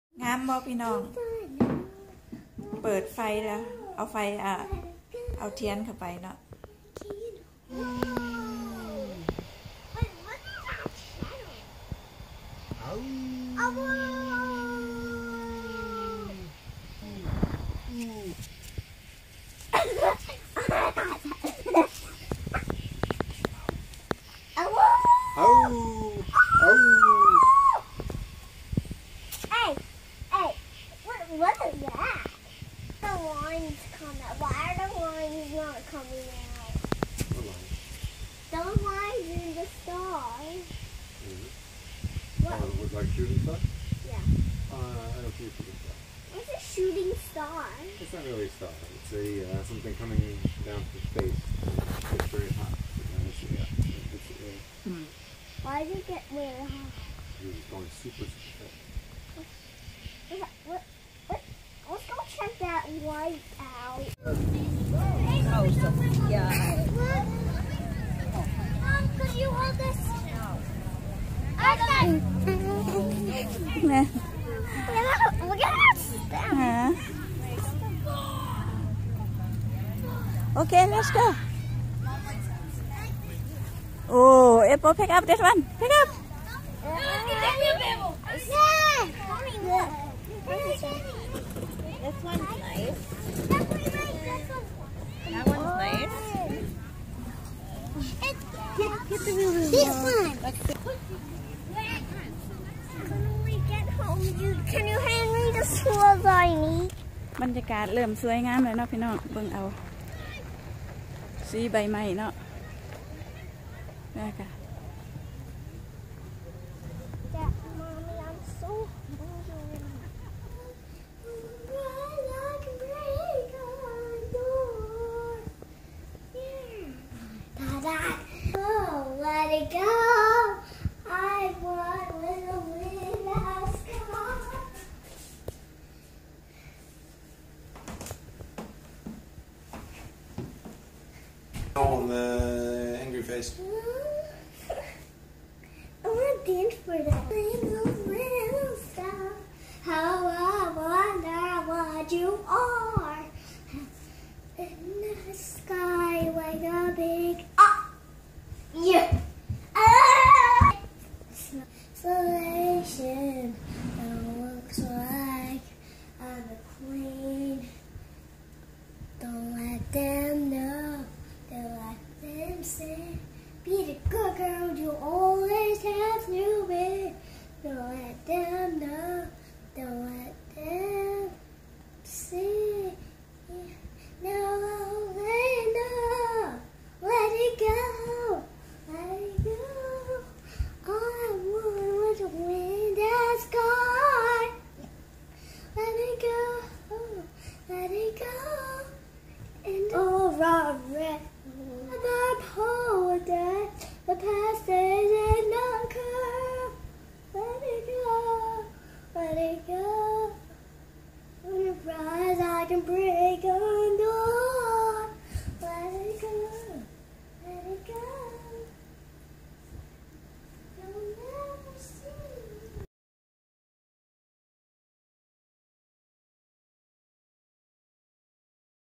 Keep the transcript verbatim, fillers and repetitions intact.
งามบ่พี่น้องเปิดไฟแล้วเอาไฟอ่ะเอาเทียนเข้าไปเนาะ What is that? The line's coming out. Why are the lines not coming out? What line? The lines in the stars. Mm-hmm. What? Oh, it look like shooting star? Yeah. Uh, I don't see a shooting star. What's a shooting star? It's not really a star. It's a uh, something coming down from space. It's very hot. It's, yeah, it's, uh, mm. Why did it get really hot? It's going super, super fast. What? What? What? Let's go check that light out. Oh, so, yeah. Mom, could you hold this? No. I got it. Look at that. Okay, let's go. Oh, Apple, pick up this one. Pick up. This one's nice. That one's nice. This one. When we get home, you, can you hand me the tools I need? บรรยากาศเริ่มสวยงามเลยเนาะพี่น้องเบิ่งเอาสีใบไม้เนาะนี่ค่ะ Mommy, I'm so hungry. Oh, let it go. I want little little sky. On the angry face. I want to dance for that. Little little star, how I wonder what you are. In the sky like a big ah, yeah. Ah! Isolation. It looks like I'm a queen. Don't let them know. Don't let them say. Be the good girl you always have to be. Don't let them know. Don't let them see. No, let it know. Let it go. Let it go. All I want was a wind and sky. Let it go. Let it go. And over red. The poet, the past.